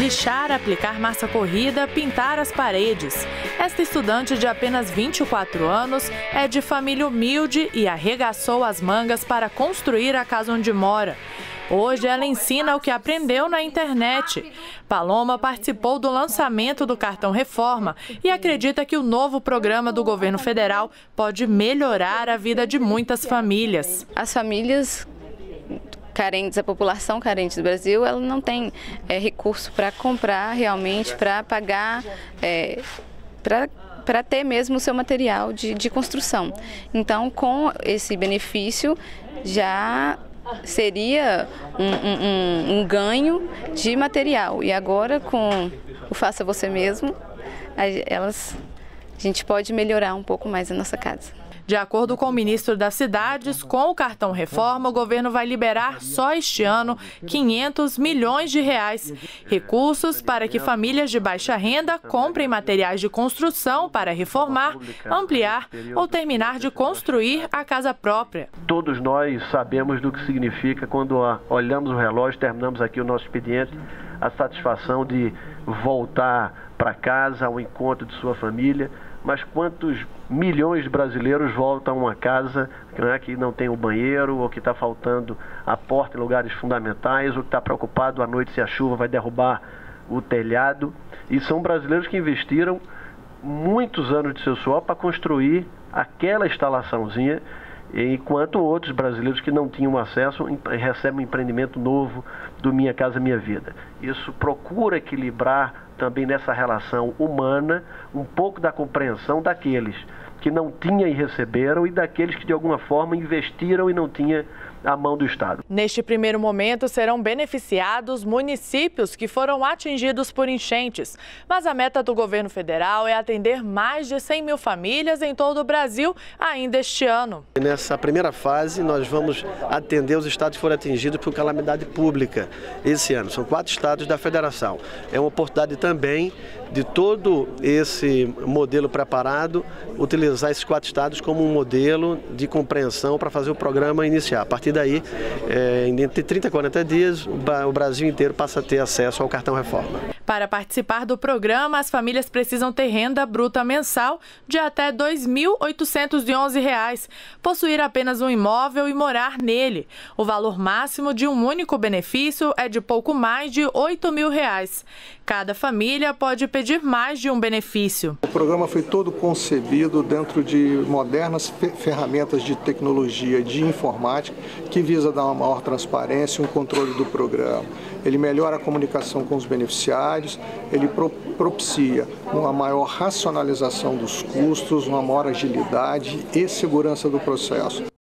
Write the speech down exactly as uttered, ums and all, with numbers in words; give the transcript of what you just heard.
pichar, aplicar massa corrida, pintar as paredes. Esta estudante de apenas vinte e quatro anos é de família humilde e arregaçou as mangas para construir a casa onde mora. Hoje ela ensina o que aprendeu na internet. Paloma participou do lançamento do Cartão Reforma e acredita que o novo programa do governo federal pode melhorar a vida de muitas famílias. As famílias carentes, a população carente do Brasil, ela não tem é, recurso para comprar realmente, para pagar, é, para para ter mesmo o seu material de, de construção. Então, com esse benefício, já seria um, um, um ganho de material. E agora, com o Faça Você Mesmo, a, elas, a gente pode melhorar um pouco mais a nossa casa. De acordo com o ministro das Cidades, com o Cartão Reforma, o governo vai liberar só este ano quinhentos milhões de reais. Recursos para que famílias de baixa renda comprem materiais de construção para reformar, ampliar ou terminar de construir a casa própria. Todos nós sabemos do que significa quando olhamos o relógio, terminamos aqui o nosso expediente, a satisfação de voltar para casa, ao encontro de sua família. Mas quantos milhões de brasileiros voltam a uma casa, né, que não tem o banheiro, ou que está faltando a porta em lugares fundamentais, ou que está preocupado à noite se a chuva vai derrubar o telhado? E são brasileiros que investiram muitos anos de seu suor para construir aquela instalaçãozinha, enquanto outros brasileiros que não tinham acesso recebem um empreendimento novo do Minha Casa Minha Vida. Isso procura equilibrar também nessa relação humana um pouco da compreensão daqueles que não tinham e receberam e daqueles que de alguma forma investiram e não tinham a mão do Estado. Neste primeiro momento serão beneficiados municípios que foram atingidos por enchentes, mas a meta do governo federal é atender mais de cem mil famílias em todo o Brasil ainda este ano. Nessa primeira fase nós vamos atender os estados que foram atingidos por calamidade pública esse ano. São quatro estados da federação. É uma oportunidade também de todo esse modelo preparado utilizar esses quatro estados como um modelo de compreensão para fazer o programa iniciar. A partir daí, é, entre trinta e quarenta dias, o Brasil inteiro passa a ter acesso ao Cartão Reforma. Para participar do programa, as famílias precisam ter renda bruta mensal de até dois mil oitocentos e onze reais, possuir apenas um imóvel e morar nele. O valor máximo de um único benefício é de pouco mais de oito mil reais. Cada família pode pedir mais de um benefício. O programa foi todo concebido dentro de modernas ferramentas de tecnologia, de informática, que visa dar uma maior transparência e um controle do programa. Ele melhora a comunicação com os beneficiários, ele propicia uma maior racionalização dos custos, uma maior agilidade e segurança do processo.